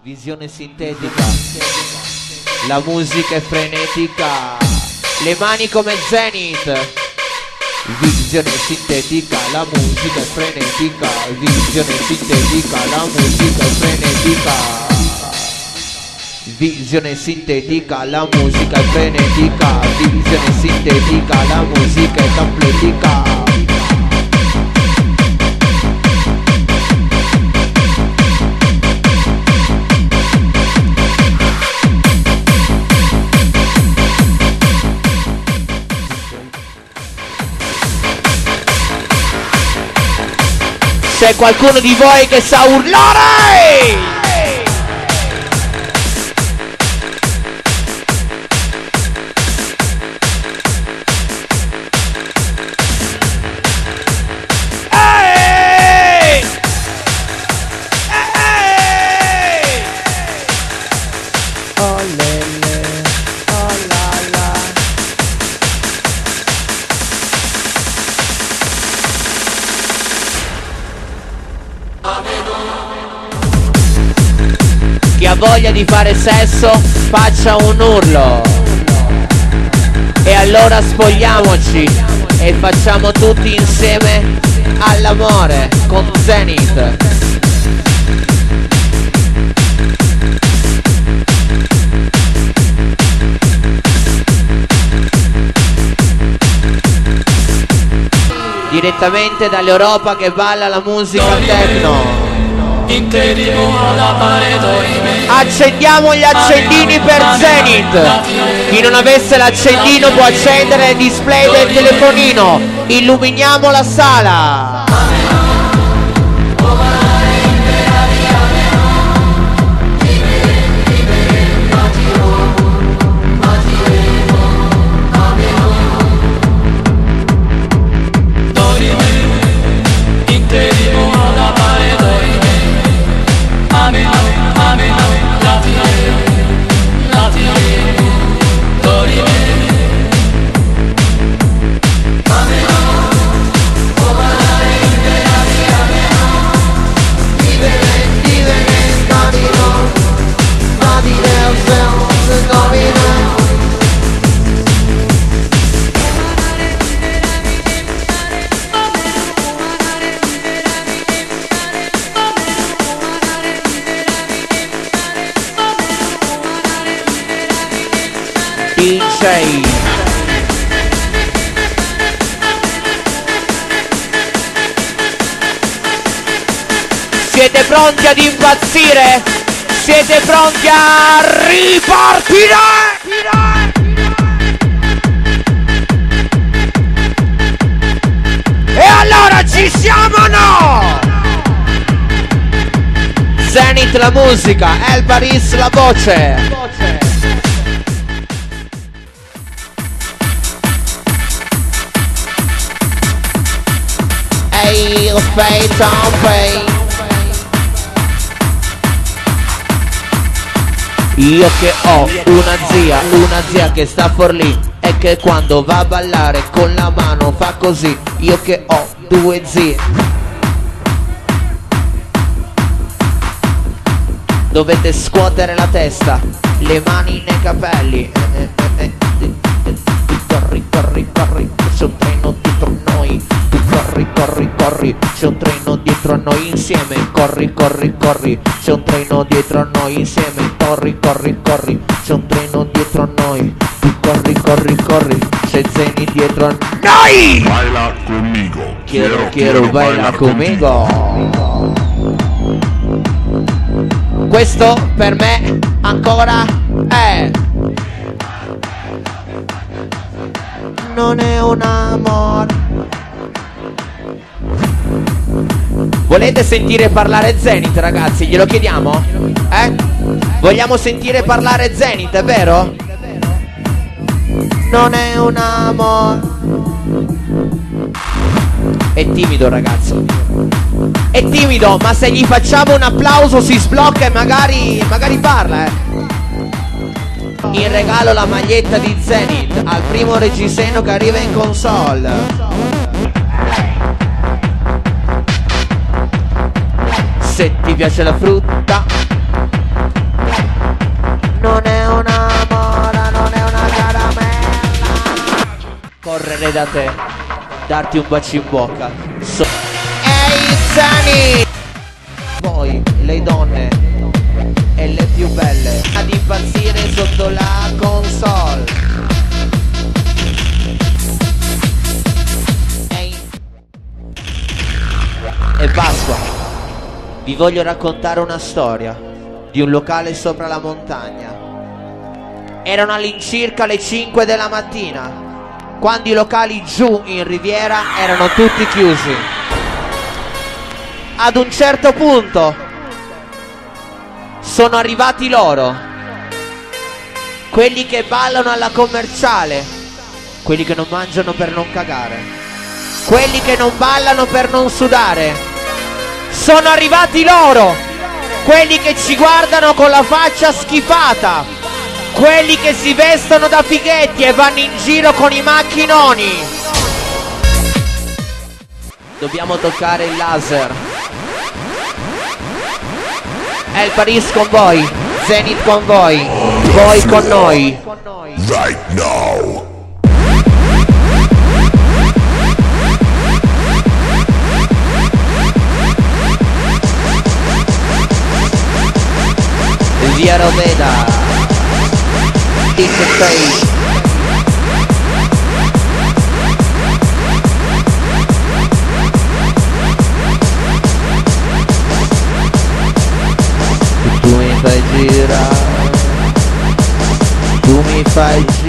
Visione sintetica, la musica è frenetica, le mani come Zenith. Visione sintetica, la musica è frenetica. Visione sintetica, la musica è frenetica. Visione sintetica, la musica è frenetica. Visione sintetica, la musica è completica. C'è qualcuno di voi che sa urlare? Chi ha voglia di fare sesso faccia un urlo. E allora spogliamoci e facciamo tutti insieme all'amore con Zenith. Direttamente dall'Europa che balla la musica techno. Accendiamo gli accendini per Zenith. Chi non avesse l'accendino può accendere il display del telefonino. Illuminiamo la sala. DJ. Siete pronti ad impazzire? Siete pronti a ripartire? E allora ci siamo o no? Zenith la musica, El Paris la voce. Ehi, fate on pay. Io che ho una zia che sta for lì e che quando va a ballare con la mano fa così. Io che ho due zie. Dovete scuotere la testa, le mani nei capelli. Corri, corri, corri, c'è un treno dietro noi. Corri, corri, corri, c'è un treno dietro a noi insieme. Corri, corri, corri, c'è un treno dietro a noi insieme. Corri, corri, corri, c'è un treno dietro a noi. Corri, corri, corri, c'è Zenith dietro a noi. Baila conmigo. Quiero baila conmigo. Questo per me ancora è. Non è un amore. Volete sentire parlare Zenith, ragazzi? Glielo chiediamo? Vogliamo sentire parlare Zenith, è vero? Non è un amore. È timido, ragazzo. È timido, ma se gli facciamo un applauso si sblocca e magari parla, In regalo la maglietta di Zenith al primo reggiseno che arriva in console. Se ti piace la frutta, venire da te, darti un bacio in bocca. Ehi Zani! Voi, le donne e le più belle, ad impazzire sotto la console. È Pasqua. Vi voglio raccontare una storia di un locale sopra la montagna. Erano all'incirca le 5 della mattina, quando i locali giù in riviera erano tutti chiusi. Ad un certo punto sono arrivati loro, quelli che ballano alla commerciale, quelli che non mangiano per non cagare, quelli che non ballano per non sudare. Sono arrivati loro, quelli che ci guardano con la faccia schifata, quelli che si vestono da fighetti e vanno in giro con i macchinoni. Dobbiamo toccare il laser. È il Paris con voi, Zenith con voi con noi. Right now. Via Roveda, Ticket Face. Tu mi fai girare, tu mi fai